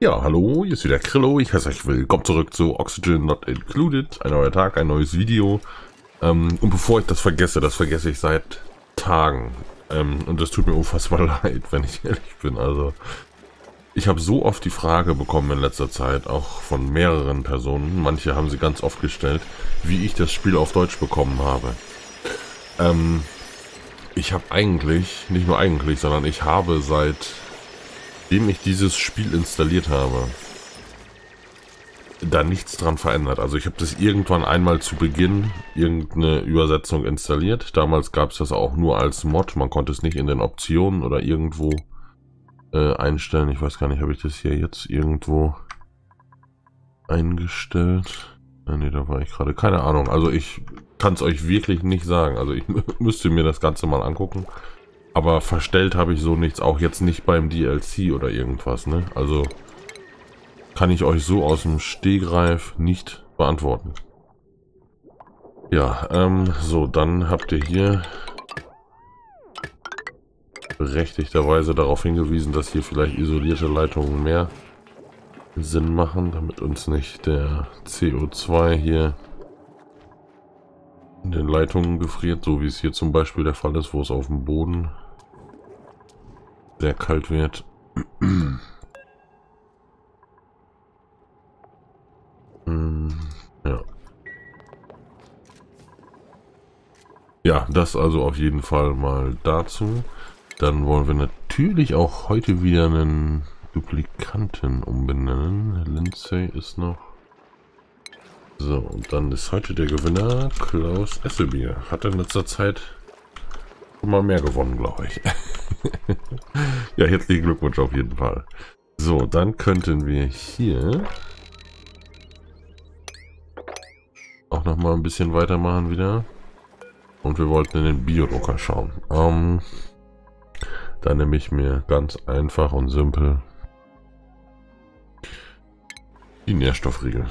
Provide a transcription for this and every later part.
Ja, hallo, hier ist wieder Krillo. Ich heiße euch willkommen zurück zu Oxygen Not Included. Ein neuer Tag, ein neues Video. Und bevor ich das vergesse ich seit Tagen. Und das tut mir unfassbar leid, wenn ich ehrlich bin. Also, ich habe so oft die Frage bekommen in letzter Zeit, auch von mehreren Personen, manche haben sie ganz oft gestellt, wie ich das Spiel auf Deutsch bekommen habe. Ich habe eigentlich, nicht nur eigentlich, sondern ich habe seitdem ich dieses Spiel installiert habe, da nichts dran verändert. Also ich habe das irgendwann einmal zu Beginn irgendeine Übersetzung installiert. Damals gab es das auch nur als Mod. Man konnte es nicht in den Optionen oder irgendwo einstellen. Ich weiß gar nicht, habe ich das hier jetzt irgendwo eingestellt? Ne, da war ich gerade. Keine Ahnung. Also ich kann es euch wirklich nicht sagen. Also ich müsste mir das Ganze mal angucken. Aber verstellt habe ich so nichts. Auch jetzt nicht beim DLC oder irgendwas, ne? Also kann ich euch so aus dem Stegreif nicht beantworten. Ja, so, dann habt ihr hier berechtigterweise darauf hingewiesen, dass hier vielleicht isolierte Leitungen mehr Sinn machen, damit uns nicht der CO2 hier in den Leitungen gefriert, so wie es hier zum Beispiel der Fall ist, wo es auf dem Boden sehr kalt wird. Ja. Ja, das also auf jeden Fall mal dazu. Dann wollen wir natürlich auch heute wieder einen Duplikanten umbenennen. Lindsay ist noch. So, und dann ist heute der Gewinner Klaus Essebier. Hat in letzter Zeit schon mal mehr gewonnen, glaube ich. Ja, herzlichen Glückwunsch auf jeden Fall. So, dann könnten wir hier auch noch mal ein bisschen weitermachen wieder. Und wir wollten in den Biodrucker schauen. Da nehme ich mir ganz einfach und simpel die Nährstoffriegel.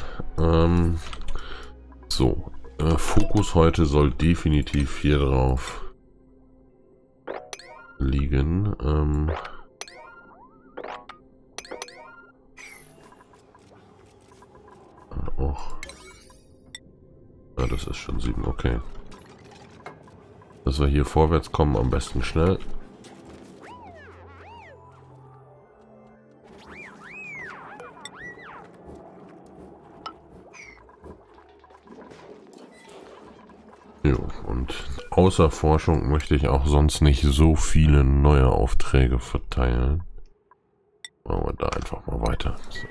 So, Fokus heute soll definitiv hier drauf liegen. Auch. Ja, das ist schon 7, okay. Dass wir hier vorwärts kommen, am besten schnell. Jo, und außer Forschung möchte ich auch sonst nicht so viele neue Aufträge verteilen. Machen wir da einfach mal weiter. So.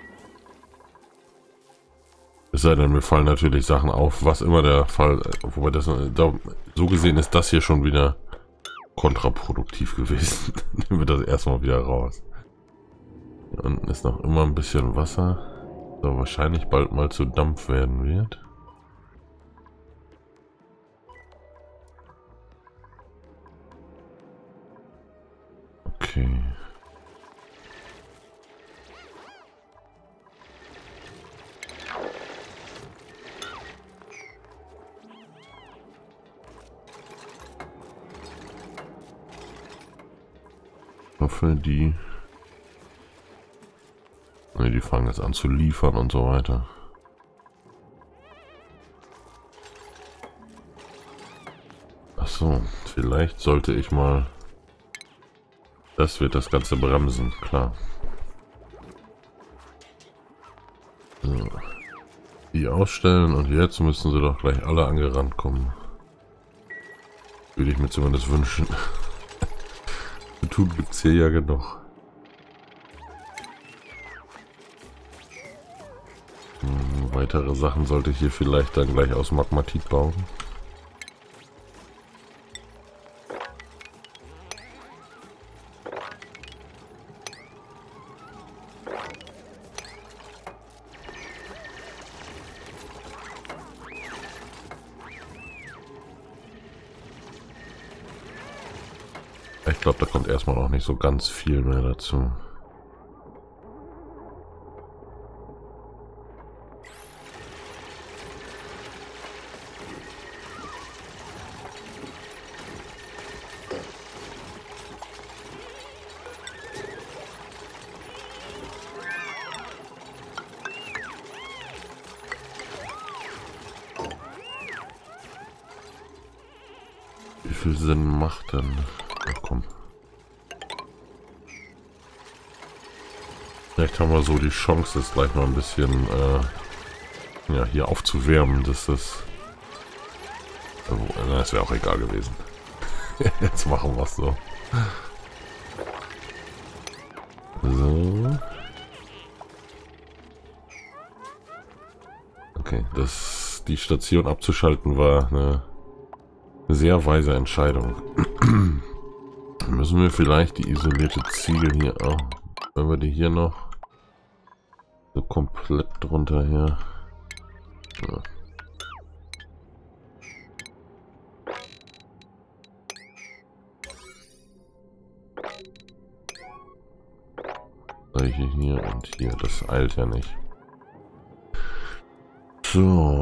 Es sei denn, mir fallen natürlich Sachen auf, was immer der Fall, wobei das so gesehen ist das hier schon wieder kontraproduktiv gewesen. Nehmen wir das erstmal wieder raus. Hier unten ist noch immer ein bisschen Wasser, das wahrscheinlich bald mal zu Dampf werden wird. Okay. Ich hoffe, die fangen jetzt an zu liefern und so weiter. Ach so, vielleicht sollte ich mal... Das wird das Ganze bremsen, klar. So. Die ausstellen und jetzt müssen sie doch gleich alle angerannt kommen. Würde ich mir zumindest wünschen. Zu tun gibt es hier ja genug. Weitere Sachen sollte ich hier vielleicht dann gleich aus Magmatit bauen. Ich glaube, da kommt erstmal auch nicht so ganz viel mehr dazu. viel Sinn macht denn? Ach komm. Vielleicht haben wir so die Chance, das gleich mal ein bisschen ja, hier aufzuwärmen. Das ist... Das wäre auch egal gewesen. Jetzt machen wir es so. So. Okay, die Station abzuschalten war eine sehr weise Entscheidung. Müssen wir vielleicht die isolierte Ziegel hier auch, wenn wir die hier noch so komplett drunter hier. Ja. Hier und hier, das eilt ja nicht. So,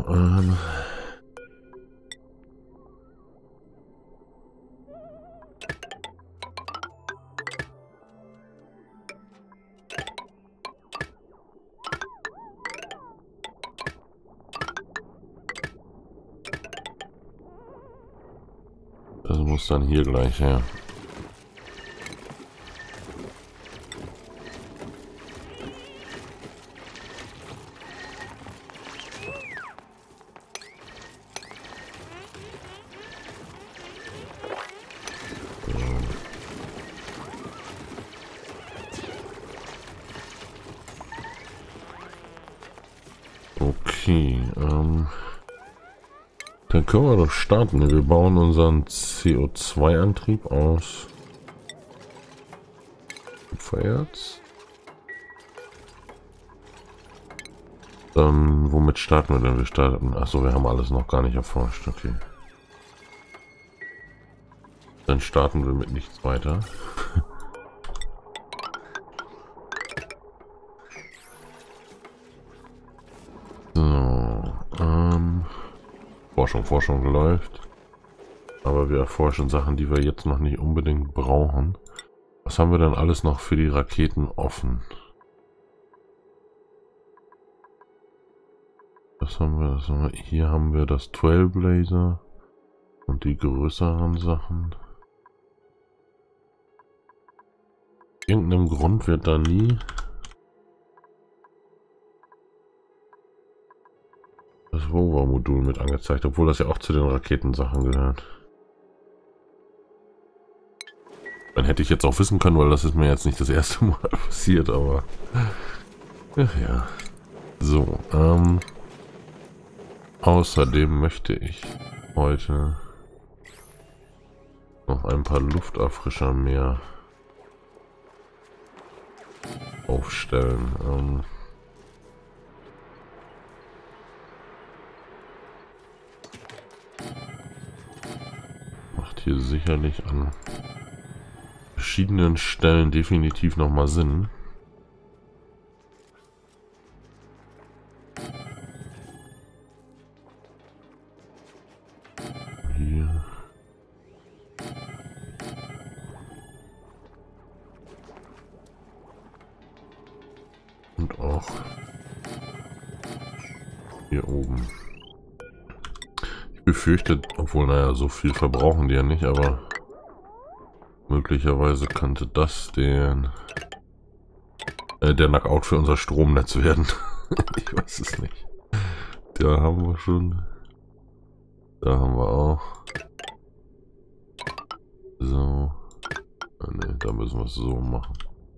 das muss dann hier gleich her. Okay, dann können wir doch starten. Wir bauen unseren CO2-Antrieb aus Kupfererz. Womit starten wir denn? Wir starten... Achso, wir haben alles noch gar nicht erforscht. Okay. Dann starten wir mit nichts weiter. Forschung läuft, aber wir erforschen Sachen, die wir jetzt noch nicht unbedingt brauchen. Was haben wir denn alles noch für die Raketen offen? Was haben wir? Hier haben wir das Trailblazer und die größeren Sachen. Irgendeinem Grund wird da nie das Rover-Modul mit angezeigt, obwohl das ja auch zu den Raketensachen gehört. Dann hätte ich jetzt auch wissen können, weil das ist mir jetzt nicht das erste Mal passiert, aber ach ja. So, außerdem möchte ich heute noch ein paar Lufterfrischer mehr aufstellen. Macht hier sicherlich an verschiedenen Stellen definitiv noch mal Sinn. Hier. Und auch hier oben. Ich befürchte, obwohl, naja, so viel verbrauchen die ja nicht, aber möglicherweise könnte das der Knockout für unser Stromnetz werden. Ich weiß es nicht. Da haben wir schon. Da haben wir auch. So. Ne, da müssen wir es so machen.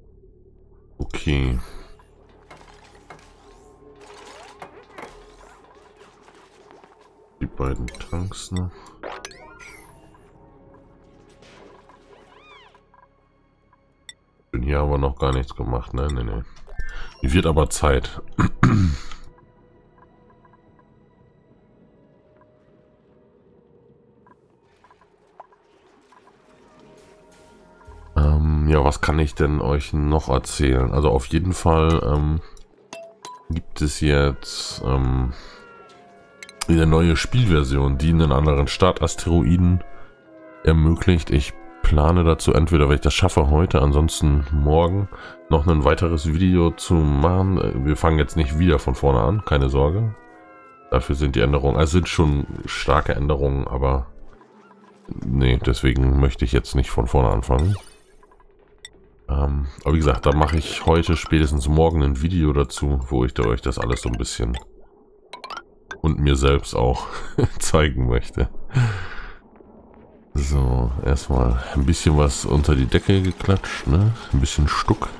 Okay. Die beiden Tanks noch. Hier haben wir noch gar nichts gemacht. Nein, nein, nein. Die wird aber Zeit. Ja, was kann ich denn euch noch erzählen? Also auf jeden Fall gibt es jetzt eine neue Spielversion, die einen anderen Startasteroiden ermöglicht. Ich plane dazu entweder, wenn ich das schaffe, heute, ansonsten morgen noch ein weiteres Video zu machen. Wir fangen jetzt nicht wieder von vorne an, keine Sorge. Dafür sind die Änderungen, also sind schon starke Änderungen, aber Nee, deswegen möchte ich jetzt nicht von vorne anfangen. Aber wie gesagt, da mache ich heute spätestens morgen ein Video dazu, wo ich euch das alles so ein bisschen und mir selbst auch zeigen möchte. So, erstmal ein bisschen was unter die Decke geklatscht, ne? Ein bisschen Stuck.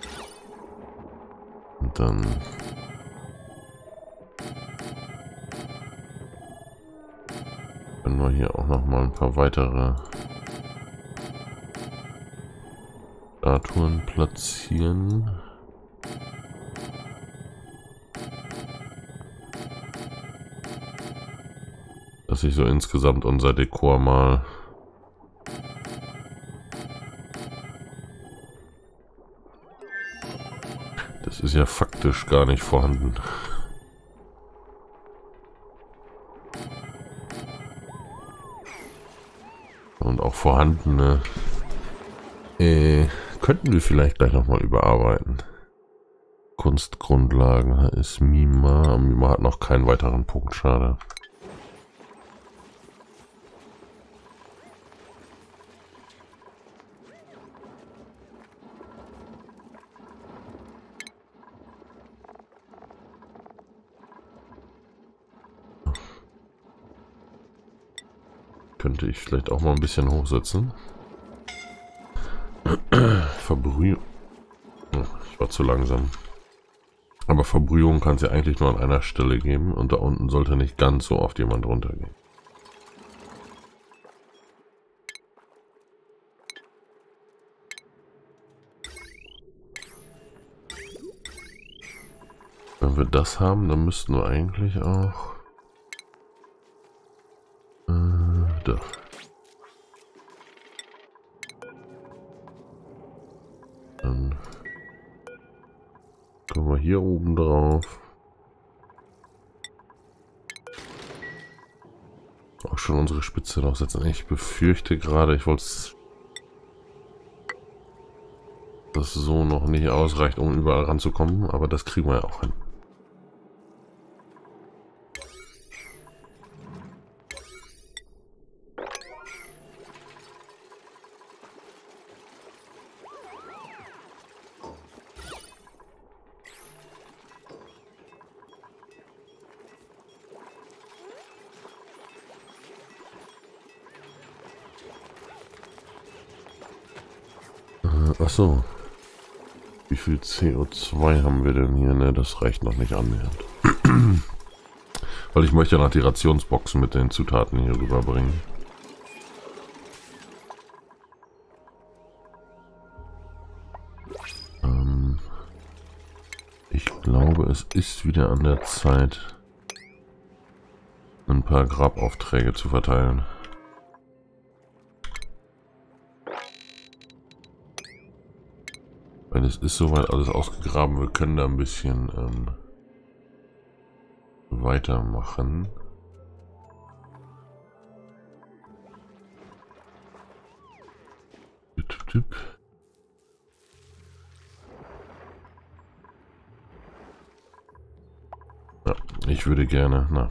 Und dann können wir hier auch noch mal ein paar weitere Statuen platzieren. Dass ich so insgesamt unser Dekor mal das ist ja faktisch gar nicht vorhanden. Und auch vorhandene könnten wir vielleicht gleich nochmal überarbeiten. Kunstgrundlagen, da ist Mima. Mima hat noch keinen weiteren Punkt, schade. Könnte ich vielleicht auch mal ein bisschen hochsetzen. Verbrühung. Ich war zu langsam. Aber Verbrühung kann es ja eigentlich nur an einer Stelle geben und da unten sollte nicht ganz so oft jemand runtergehen. Wenn wir das haben, dann müssten wir eigentlich auch da. Dann kommen wir hier oben drauf. Auch schon unsere Spitze noch setzen. Ich befürchte gerade, ich wollte es, dass so noch nicht ausreicht, um überall ranzukommen, aber das kriegen wir ja auch hin. Ach so. Wie viel CO2 haben wir denn hier? Ne, das reicht noch nicht annähernd. Weil ich möchte noch die Rationsboxen mit den Zutaten hier rüberbringen. Ich glaube, es ist wieder an der Zeit, ein paar Grabaufträge zu verteilen. Weil es ist soweit alles ausgegraben, wir können da ein bisschen weitermachen. Ja, ich würde gerne, na.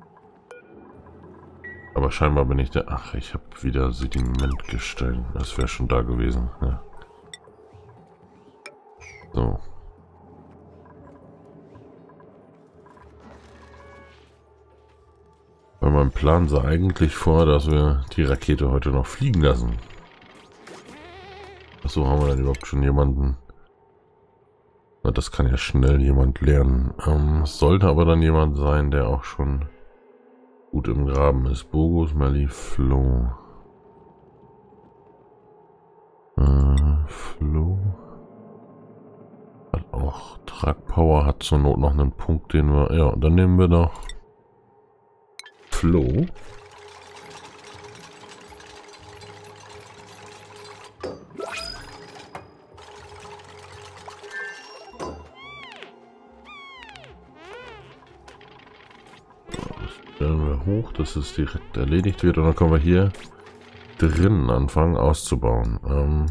Aber scheinbar bin ich der... Ach, ich habe wieder Sedimentgestein. Das wäre schon da gewesen, ja. So. Weil mein Plan sah eigentlich vor, dass wir die Rakete heute noch fliegen lassen. Achso, haben wir dann überhaupt schon jemanden? Na, das kann ja schnell jemand lernen. Es sollte aber dann jemand sein, der auch schon gut im Graben ist. Bogus, Melly, Flo. Flo. Hat auch Tragpower, hat zur Not noch einen Punkt, den wir... Ja, dann nehmen wir doch Flo. Stellen wir hoch, dass es direkt erledigt wird und dann können wir hier drinnen anfangen auszubauen.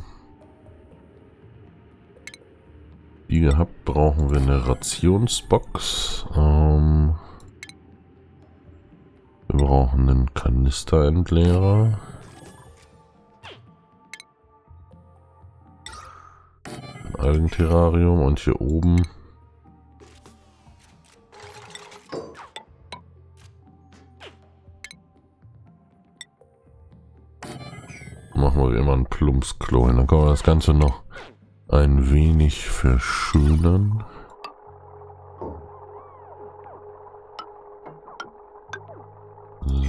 Wie gehabt brauchen wir eine Rationsbox. Wir brauchen einen Kanisterentleerer. Algenterrarium und hier oben machen wir immer ein Plumpsklo hin. Dann können wir das Ganze noch ein wenig verschönern. So.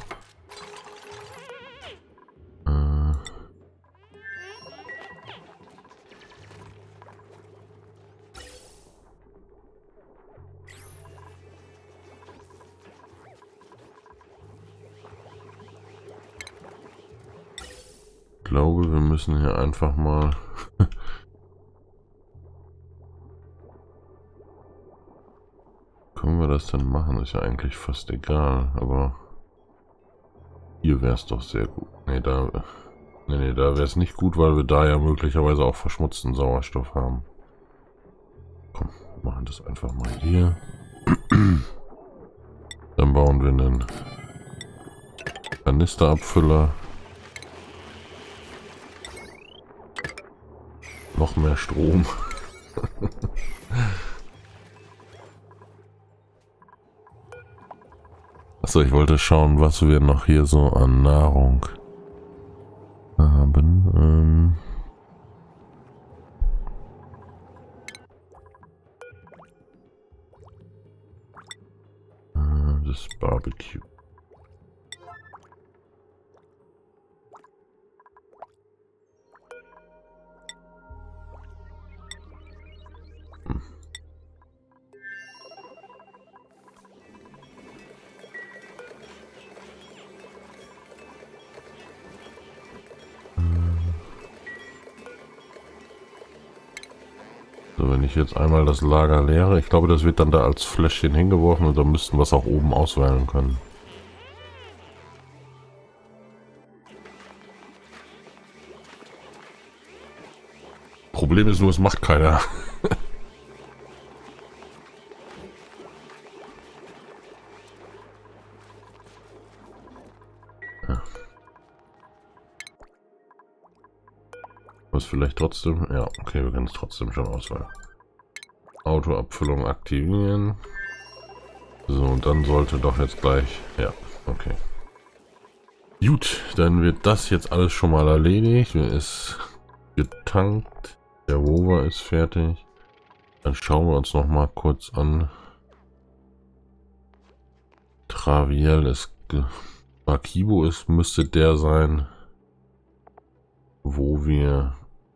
Ich glaube, wir müssen hier einfach mal können wir das denn machen? Ist ja eigentlich fast egal, aber hier wäre es doch sehr gut. Nee, da wäre es nicht gut, weil wir da ja möglicherweise auch verschmutzten Sauerstoff haben. Komm, wir machen das einfach mal hier. Dann bauen wir einen Kanisterabfüller. Noch mehr Strom. Achso, ich wollte schauen, was wir noch hier so an Nahrung haben. Das Barbecue. So, wenn ich jetzt einmal das Lager leere, ich glaube, das wird dann da als Fläschchen hingeworfen und dann müssten wir es auch oben auswählen können. Problem ist nur, es macht keiner. Ja. Was vielleicht trotzdem... Ja, okay, wir können es trotzdem schon auswählen. Autoabfüllung aktivieren. So, und dann sollte doch jetzt gleich... Ja, okay. Gut, dann wird das jetzt alles schon mal erledigt. Wir ist getankt. Der Rover ist fertig. Dann schauen wir uns noch mal kurz an. Traviel ist... Barkibo ist, müsste der sein, wo wir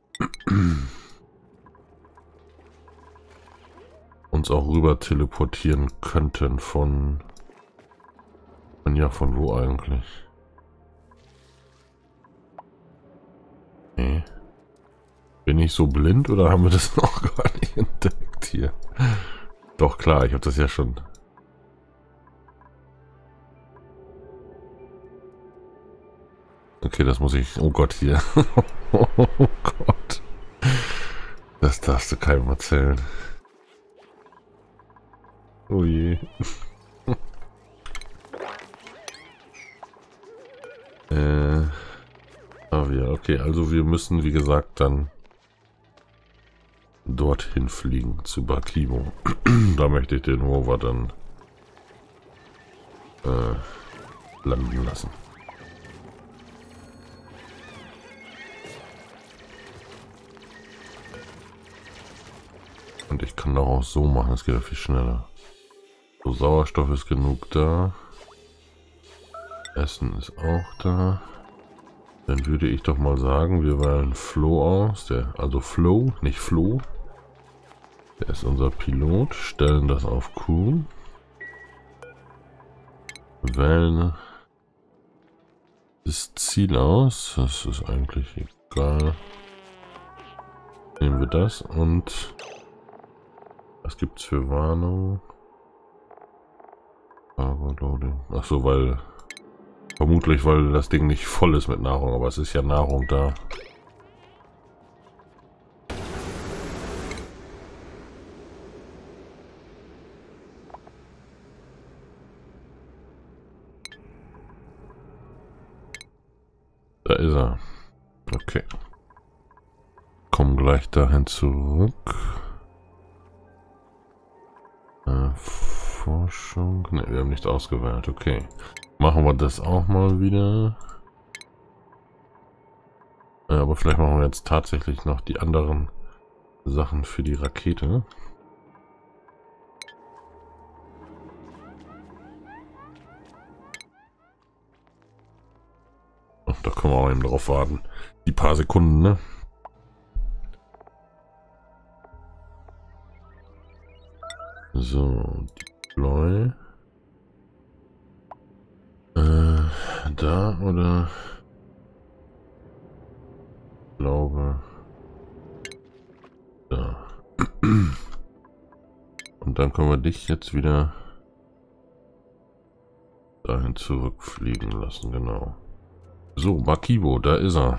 uns auch rüber teleportieren könnten von wo eigentlich? Nee. Bin ich so blind oder haben wir das noch gar nicht entdeckt hier? Doch klar, ich habe das ja schon. Okay, das muss ich... Oh Gott, hier. Oh Gott. Das darfst du keinem erzählen. Oh je. Okay, also wir müssen, wie gesagt, dann dorthin fliegen, zu Barkibo. Da möchte ich den Rover dann landen lassen. Und ich kann auch so machen, es geht ja viel schneller. So, Sauerstoff ist genug da. Essen ist auch da. Dann würde ich doch mal sagen, wir wählen Flo aus. Also Flo, nicht Flo. Der ist unser Pilot. Stellen das auf Crew. Wählen das Ziel aus. Das ist eigentlich egal. Nehmen wir das und was gibt's für Warnung? Overloading. Achso, weil vermutlich, weil das Ding nicht voll ist mit Nahrung, aber es ist ja Nahrung da. Da ist er. Okay. Kommen gleich dahin zurück. Forschung. Ne, wir haben nicht ausgewählt. Okay. Machen wir das auch mal wieder. Aber vielleicht machen wir jetzt tatsächlich noch die anderen Sachen für die Rakete. Ach, da können wir auch eben drauf warten. Die paar Sekunden, ne? So, Deploy. Da oder? Ich glaube. Da. Und dann können wir dich jetzt wieder dahin zurückfliegen lassen, genau. So, Makibo, da ist er.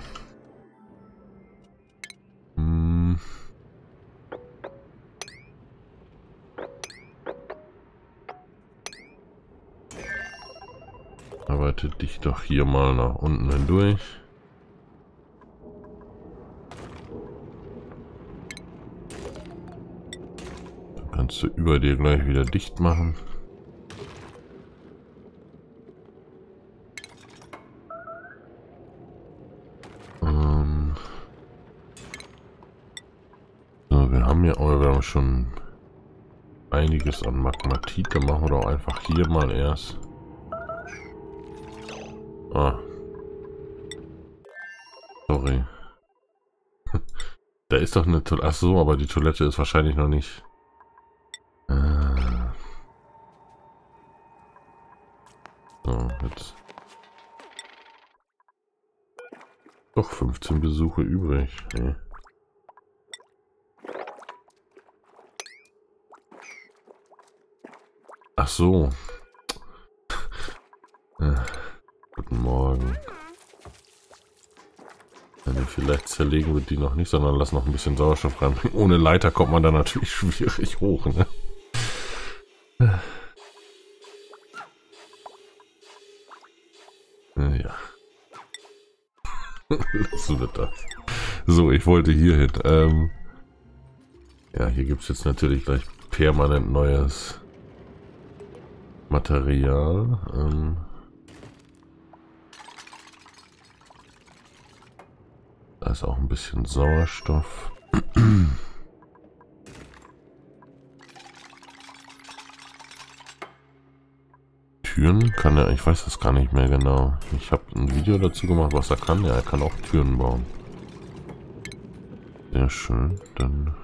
Arbeite dich doch hier mal nach unten hindurch. Dann kannst du über dir gleich wieder dicht machen. So, wir haben hier, wir haben schon einiges an Magmatit. Dann machen wir doch einfach hier mal erst. Ah. Sorry. Da ist doch eine Toilette. Ach so, aber die Toilette ist wahrscheinlich noch nicht. So, jetzt. Doch 15 Besuche übrig. Okay. Ach so. Guten Morgen. Vielleicht zerlegen wir die noch nicht, sondern lassen noch ein bisschen Sauerstoff rein. Ohne Leiter kommt man da natürlich schwierig hoch, ne? Ja. Lassen wir das. So, ich wollte hier hin. Ja, hier gibt es jetzt natürlich gleich permanent neues Material. Da ist auch ein bisschen Sauerstoff. Türen kann er, ich weiß das gar nicht mehr genau. Ich habe ein Video dazu gemacht, was er kann. Ja, er kann auch Türen bauen. Sehr schön. Dann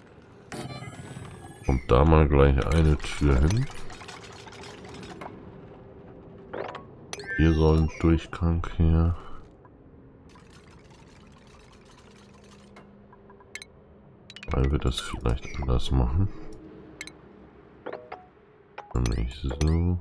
kommt da mal gleich eine Tür hin. Hier soll ein Durchgang her. Weil wir das vielleicht anders machen. Nämlich so.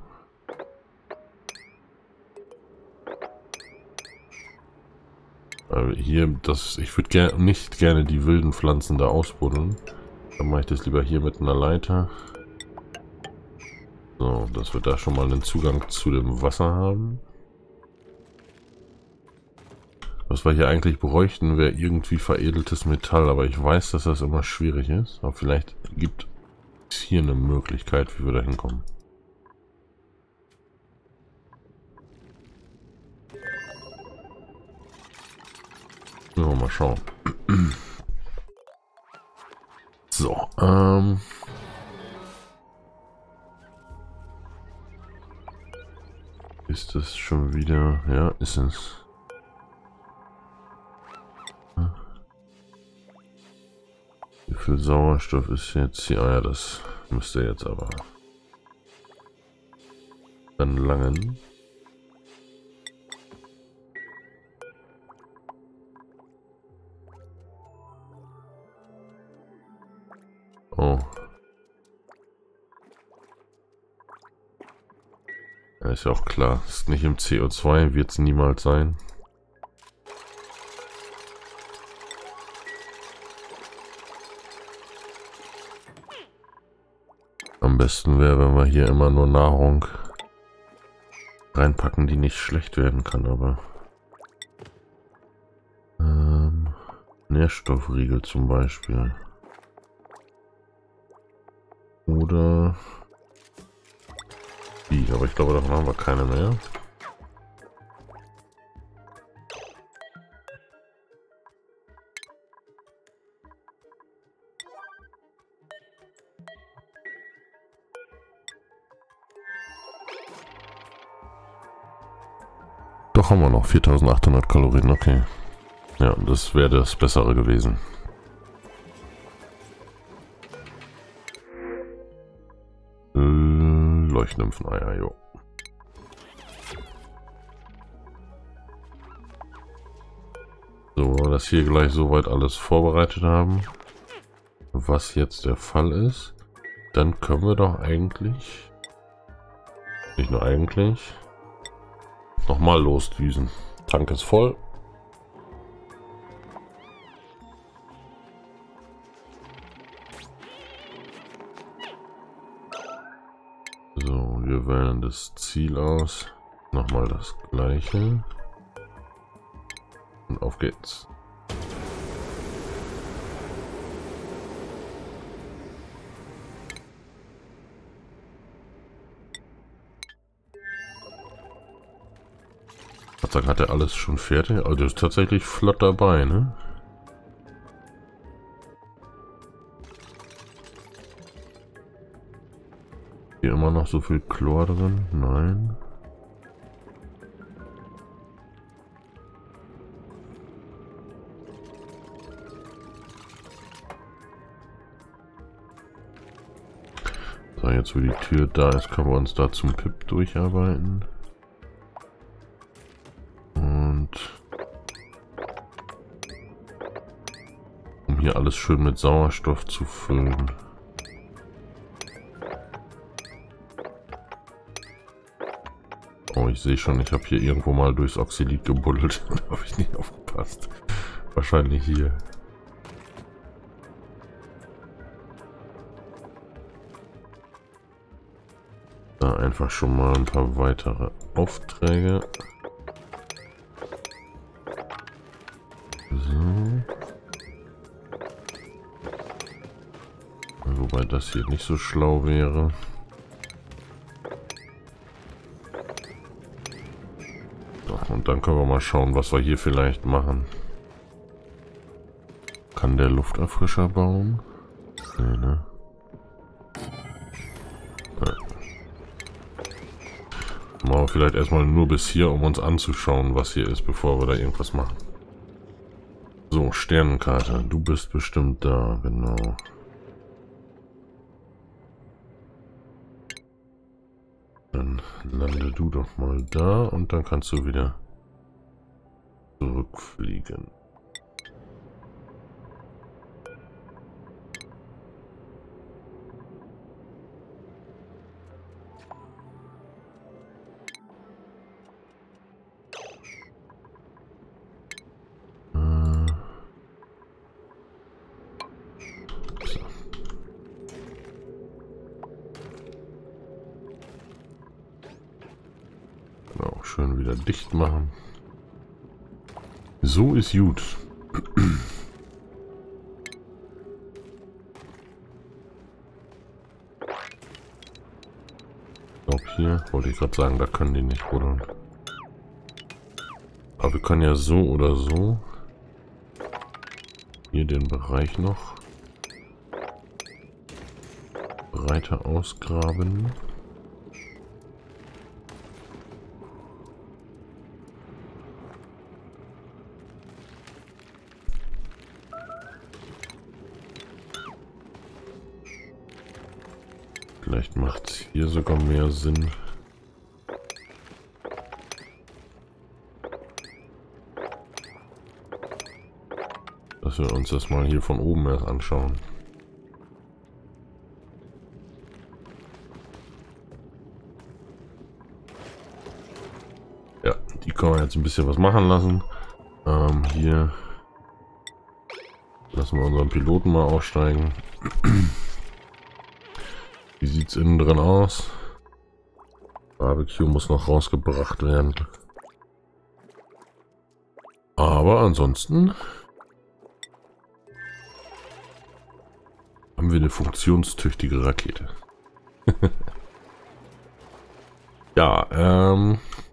Weil hier, ich würde nicht gerne die wilden Pflanzen da ausbuddeln. Dann mache ich das lieber hier mit einer Leiter. So, dass wir da schon mal einen Zugang zu dem Wasser haben. Was wir hier eigentlich bräuchten, wäre irgendwie veredeltes Metall, aber ich weiß, dass das immer schwierig ist. Aber vielleicht gibt es hier eine Möglichkeit, wie wir da hinkommen. So, mal schauen. So, ist das schon wieder? Ja, ist es. Wie viel Sauerstoff ist jetzt hier? Ah ja, das müsste jetzt aber dann langen. Oh. Ja, ist ja auch klar. Ist nicht im CO2, wird es niemals sein. Am besten wäre, wenn wir hier immer nur Nahrung reinpacken, die nicht schlecht werden kann, aber... Ne, Nährstoffriegel zum Beispiel. Oder die, aber ich glaube, davon haben wir keine mehr. Doch, haben wir noch 4800 Kalorien, okay. Ja, das wäre das Bessere gewesen. Leuchtnympheneier, jo. So, dass hier gleich soweit alles vorbereitet haben, was jetzt der Fall ist, dann können wir doch eigentlich, nicht nur eigentlich, nochmal losdüsen. Tank ist voll. So, wir wählen das Ziel aus. Nochmal das gleiche. Und auf geht's. Hat er alles schon fertig? Also ist tatsächlich flott dabei, ne? Hier immer noch so viel Chlor drin? Nein. So, jetzt wo die Tür da ist, können wir uns da zum Pip durcharbeiten. Und um hier alles schön mit Sauerstoff zu füllen. Oh, ich sehe schon, ich habe hier irgendwo mal durchs Oxidit gebuddelt. Da habe ich nicht aufgepasst. Wahrscheinlich hier. Da einfach schon mal ein paar weitere Aufträge. So. Wobei das hier nicht so schlau wäre. Und dann können wir mal schauen, was wir hier vielleicht machen. Kann der Lufterfrischer bauen? Nee, ne? Ja. Machen wir vielleicht erstmal nur bis hier, um uns anzuschauen, was hier ist, bevor wir da irgendwas machen. So, Sternenkarte. Du bist bestimmt da, genau. Dann lande du doch mal da und dann kannst du wieder zurückfliegen. Genau, schön wieder dicht machen. So ist gut. Ich glaube hier, wollte ich gerade sagen, da können die nicht buddeln. Aber wir können ja so oder so hier den Bereich noch breiter ausgraben. Vielleicht macht es hier sogar mehr Sinn. Dass wir uns das mal hier von oben erst anschauen. Ja, die können wir jetzt ein bisschen was machen lassen. Hier lassen wir unseren Piloten mal aussteigen. Wie sieht es innen drin aus? Barbecue muss noch rausgebracht werden. Aber ansonsten haben wir eine funktionstüchtige Rakete. Ja,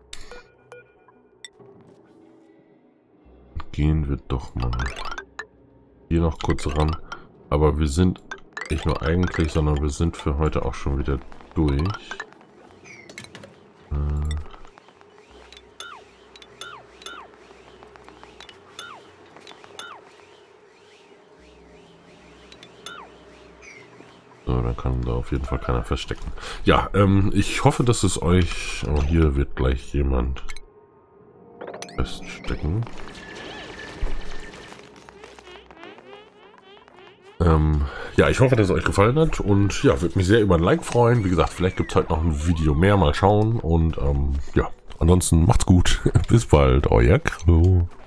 gehen wir doch mal hier noch kurz ran. Aber wir sind nicht nur eigentlich, sondern wir sind für heute auch schon wieder durch. So, dann kann da auf jeden Fall keiner feststecken. Ja, ich hoffe, dass es euch... Oh, hier wird gleich jemand feststecken. Ja, ich hoffe, dass es euch gefallen hat und ja, würde mich sehr über ein Like freuen. Wie gesagt, vielleicht gibt es heute noch ein Video mehr, mal schauen und ja, ansonsten macht's gut. Bis bald, euer Kro.